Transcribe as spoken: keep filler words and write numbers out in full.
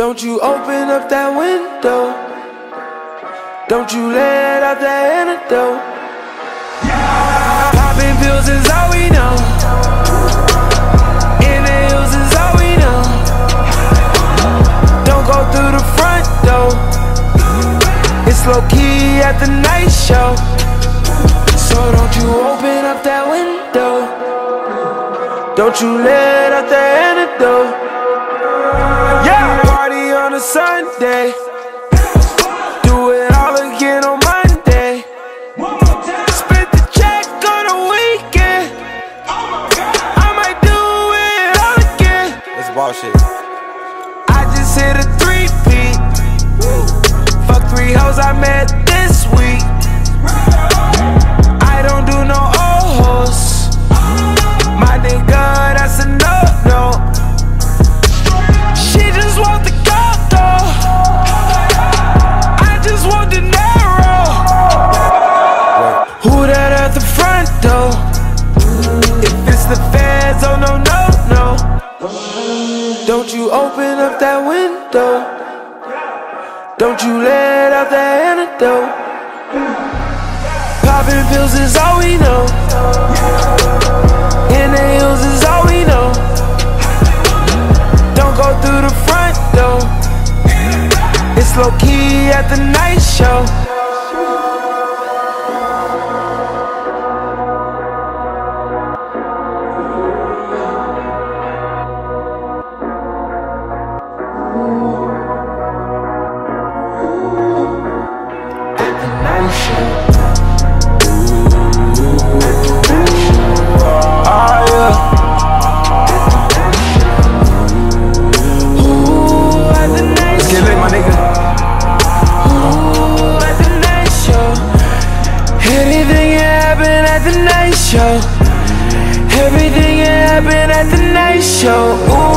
Don't you open up that window. Don't you let out that antidote. Popping pills is all we know. Inhales is all we know. Don't go through the front door. It's low key at the night show. So don't you open up that window. Don't you let out the antidote. Yeah, party on a Sunday. Do it all again on Monday. Split the check on a weekend. I might do it all again. It's bullshit. I just hit a three-peat. Fuck three hoes I met this week. I don't do no old hoes. My nigga, that's a no-no. She just want the gold though. I just want the narrow. Who that at the front door? If it's the feds, oh no, no, no. Don't you open up that window. Don't you let out that antidote. Popping pills is all we know. Inhales is all we know. Don't go through the front door. It's low key at the night show. At the night show. Everything can happen at the night show. Ooh.